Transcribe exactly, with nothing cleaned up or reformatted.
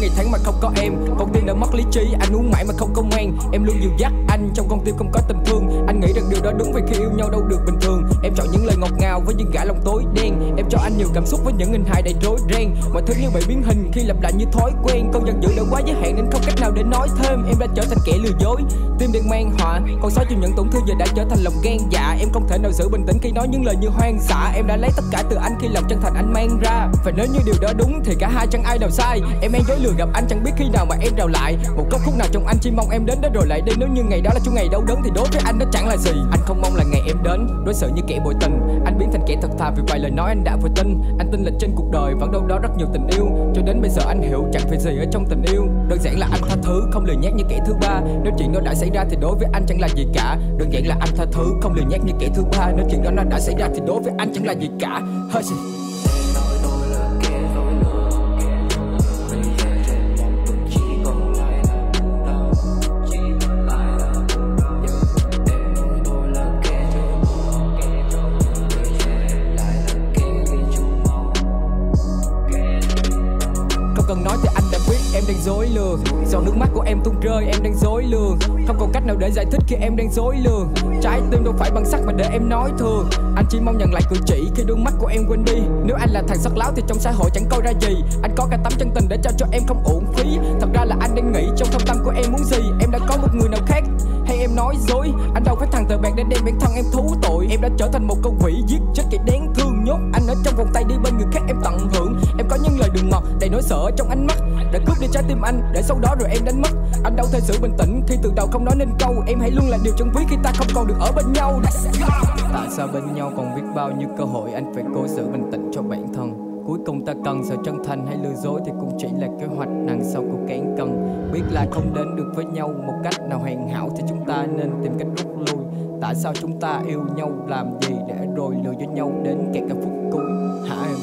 ngày tháng mà không có em. Con tim đã mất lý trí, anh uống mãi mà không có ngoan. Em luôn dìu dắt anh trong con tim không có tình thương. Anh nghĩ rằng điều đó đúng vì khi yêu nhau đâu được bình thường. Em chọn những lời ngọt ngào với những gã lòng tối đen. Em cho anh nhiều cảm xúc với những hình hài đầy rối ren. Mọi thứ như bị biến hình khi lặp lại như thói quen. Con giận dữ đã quá giới hạn nên không cách nào để nói thêm. Em đã trở thành kẻ lừa dối, tim đang mang họa. Con sói chịu những tổn thương giờ đã trở thành lòng gan dạ. Em không thể nào giữ bình tĩnh khi nói những lời như hoang dã. Em đã lấy tất cả từ anh khi lòng chân thành anh mang ra. Và nếu như điều đó đúng thì cả hai chẳng ai nào sai. Em mang dối lừa gặp anh chẳng biết khi nào mà em đào lại. Một góc khúc nào trong anh chỉ mong em đến đó rồi lại đi. Nếu như ngày đó là chung ngày đau đớn thì đối với anh nó chẳng là gì. Anh không mong là ngày em đến đối xử như kẻ bội tình. Anh biến thành kẻ thật thà vì vài lời nói anh đã vừa tin. Anh tin là trên cuộc đời vẫn đâu đó rất nhiều tình yêu. Cho đến bây giờ anh hiểu chẳng phải gì ở trong tình yêu. Đơn giản là anh tha thứ không lười nhác như kẻ thứ ba. Nếu chuyện đó đã xảy ra thì đối với anh chẳng là gì cả. Đơn giản là anh tha thứ không lười nhác như kẻ thứ ba. Nếu chuyện đó nó đã xảy ra thì đối với anh chẳng là gì cả. Hơi gì. Cần nói thì anh đã biết em đang dối lừa. Giọt nước mắt của em tuôn rơi em đang dối lừa. Không còn cách nào để giải thích khi em đang dối lừa. Trái tim đâu phải bằng sắt mà để em nói thường. Anh chỉ mong nhận lại cử chỉ khi đôi mắt của em quên đi. Nếu anh là thằng sắt láo thì trong xã hội chẳng coi ra gì. Anh có cả tấm chân tình để trao cho em không uổng phí. Thật ra là anh đang nghĩ trong thâm tâm của em muốn gì. Em đã có một người nào khác hay em nói dối. Anh đâu phải thằng tờ bạc để đem bản thân em thú tội. Em đã trở thành một con quỷ giết chết kẻ đáng thương. Nhốt anh ở trong vòng tay đi bên người khác em tận hưởng. Em có những lời đường ngọt đầy nỗi sợ trong ánh mắt đã cướp đi trái tim anh để sau đó rồi em đánh mất. Anh đâu thể giữ bình tĩnh khi từ đầu không nói nên câu. Em hãy luôn là điều chân quý khi ta không còn được ở bên nhau. Tại sao bên nhau còn biết bao nhiêu cơ hội anh phải cố giữ bình tĩnh cho bản thân. Cuối cùng ta cần sự chân thành hay lừa dối thì cũng chỉ là kế hoạch đằng sau của cán cân. Biết là không đến được với nhau một cách nào hoàn hảo thì chúng ta nên tìm cách rút lui. Tại sao chúng ta yêu nhau làm gì để rồi lừa dối nhau đến kẹt cả phút cuối hả em?